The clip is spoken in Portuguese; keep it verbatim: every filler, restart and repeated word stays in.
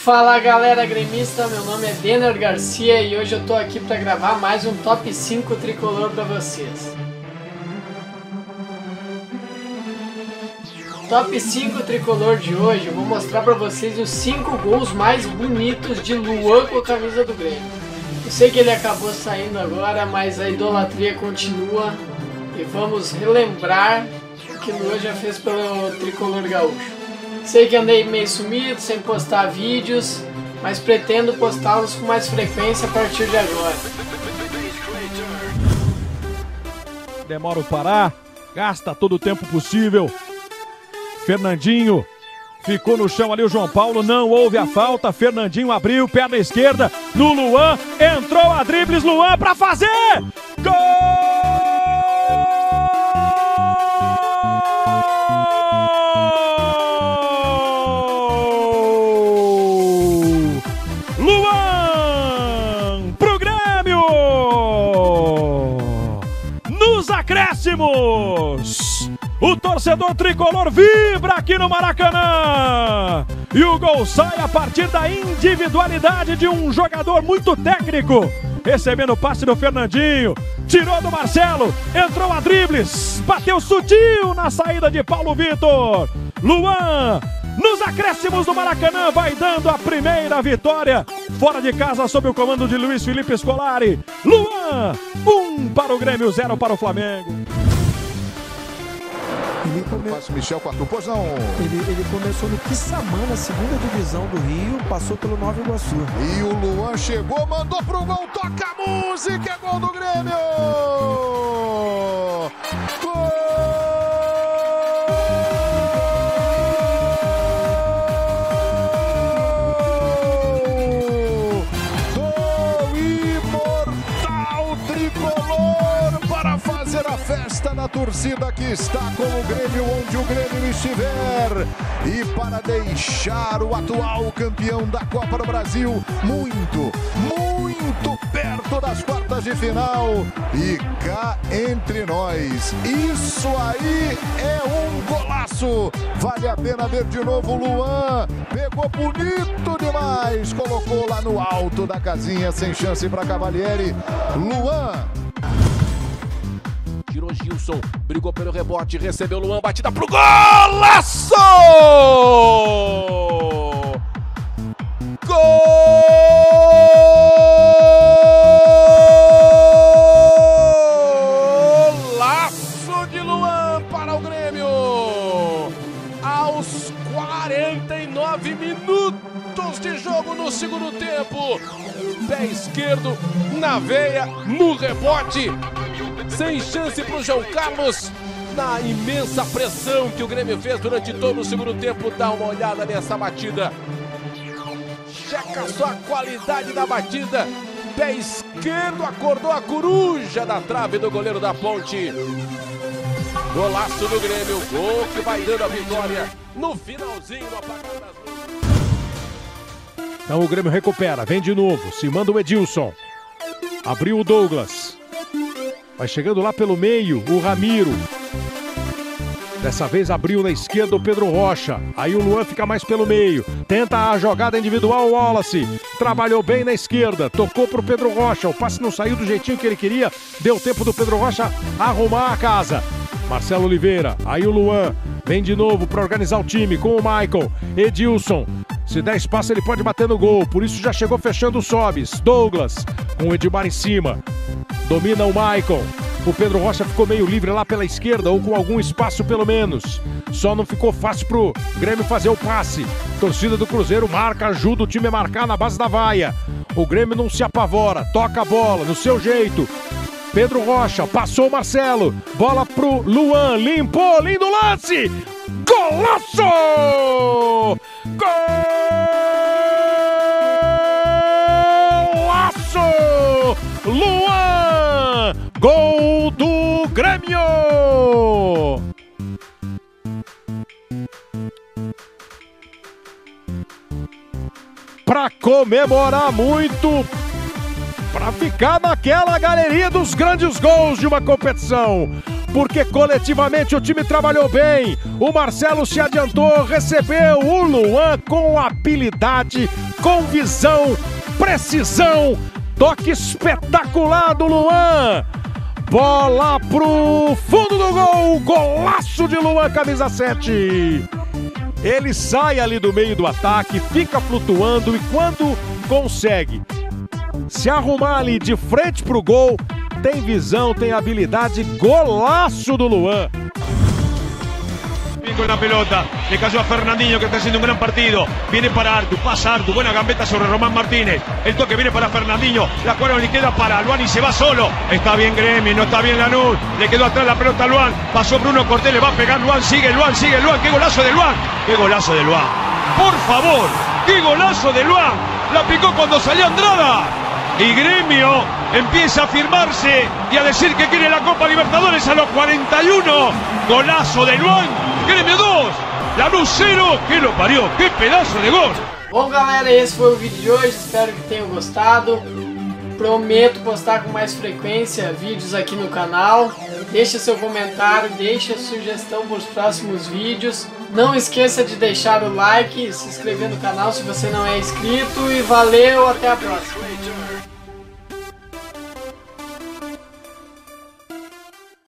Fala galera gremista, meu nome é Denner Garcia e hoje eu tô aqui para gravar mais um top cinco tricolor para vocês. Top cinco tricolor de hoje eu vou mostrar para vocês os cinco gols mais bonitos de Luan com a camisa do Grêmio. Eu sei que ele acabou saindo agora, mas a idolatria continua e vamos relembrar o que Luan já fez pelo tricolor gaúcho. Sei que andei meio sumido, sem postar vídeos, mas pretendo postá-los com mais frequência a partir de agora. Demora o Pará, gasta todo o tempo possível. Fernandinho ficou no chão ali, o João Paulo não houve a falta. Fernandinho abriu, perna esquerda no Luan, entrou a dribles, Luan pra fazer! Gol! Luan pro Grêmio! Nos acréscimos! O torcedor tricolor vibra aqui no Maracanã! E o gol sai a partir da individualidade de um jogador muito técnico. Recebendo o passe do Fernandinho, tirou do Marcelo, entrou a dribles, bateu sutil na saída de Paulo Vitor. Luan, nos acréscimos do Maracanã, vai dando a primeira vitória. Fora de casa, sob o comando de Luiz Felipe Scolari. Luan, um para o Grêmio, zero para o Flamengo. Ele, come... Michel Quatro, pois não. Ele, ele começou no Quissamã, segunda divisão do Rio, passou pelo Nova Iguaçu. E o Luan chegou, mandou pro gol, toca a música, é gol do Grêmio! Gol! Do imortal tricolor para fazer a festa na torcida que está com o Grêmio onde o Grêmio estiver e para deixar o atual campeão da Copa do Brasil muito, muito perto das quartas de final e cá entre nós. Isso aí é um golaço! Vale a pena ver de novo o Luan, pegou bonito demais, colocou lá no alto da casinha sem chance para Cavalieri. Luan. Tirou Gilson, brigou pelo rebote, recebeu Luan, batida pro golaço! Golaço de Luan para o Grêmio! Aos quarenta e nove minutos de jogo no segundo tempo. Pé esquerdo na veia, no rebote. Sem chance para o João Carlos, na imensa pressão que o Grêmio fez durante todo o segundo tempo. Dá uma olhada nessa batida. Checa só a qualidade da batida. Pé esquerdo, acordou a coruja da trave do goleiro da Ponte. Golaço do Grêmio, gol que vai dando a vitória no finalzinho, no apagar das luzes. Então o Grêmio recupera, vem de novo, se manda o Edilson. Abriu o Douglas. Vai chegando lá pelo meio, o Ramiro. Dessa vez abriu na esquerda o Pedro Rocha. Aí o Luan fica mais pelo meio. Tenta a jogada individual, o Wallace. Trabalhou bem na esquerda, tocou pro Pedro Rocha. O passe não saiu do jeitinho que ele queria. Deu tempo do Pedro Rocha arrumar a casa. Marcelo Oliveira, aí o Luan. Vem de novo para organizar o time com o Michael. Edilson. Se der espaço ele pode bater no gol. Por isso já chegou fechando o Sobis. Douglas com o Edmar em cima. Domina o Michael. O Pedro Rocha ficou meio livre lá pela esquerda, ou com algum espaço pelo menos. Só não ficou fácil pro Grêmio fazer o passe. Torcida do Cruzeiro marca, ajuda o time a marcar na base da vaia. O Grêmio não se apavora, toca a bola no seu jeito. Pedro Rocha, passou o Marcelo. Bola pro Luan, limpou, lindo lance! Golaço! Golaço! Luan! Gol do Grêmio! Para comemorar muito, para ficar naquela galeria dos grandes gols de uma competição. porque coletivamente o time trabalhou bem. O Marcelo se adiantou, recebeu o Luan com habilidade, com visão, precisão, toque espetacular do Luan. Bola pro fundo do gol, golaço de Luan, camisa sete. Ele sai ali do meio do ataque, fica flutuando e quando consegue se arrumar ali de frente pro gol, tem visão, tem habilidade, golaço do Luan. Con la pelota, le cayó a Fernandinho que está haciendo un gran partido, viene para Artu, pasa Artu, buena gambeta sobre Román Martínez, el toque viene para Fernandinho, la cuadra le queda para Luan y se va solo, está bien Gremi, no está bien Lanús, le quedó atrás la pelota a Luan, pasó Bruno Cortés, le va a pegar Luan, sigue Luan, sigue Luan, qué golazo de Luan, qué golazo de Luan, por favor, qué golazo de Luan, la picó cuando salió Andrada. Y Gremio empieza a firmarse y a decir que quiere la Copa Libertadores a los cuarenta y uno. Golazo de Luan. Gremio dos. Lanús cero. Que lo parió. Qué pedazo de gol. Bom, galera, esse foi o vídeo de hoje. Espero que tenham gostado. Prometo postar com mais frequência vídeos aqui no canal. Deixe seu comentário, deixe a sugestão para os próximos vídeos. Não esqueça de deixar o like, se inscrever no canal se você não é inscrito. E valeu, até a próxima.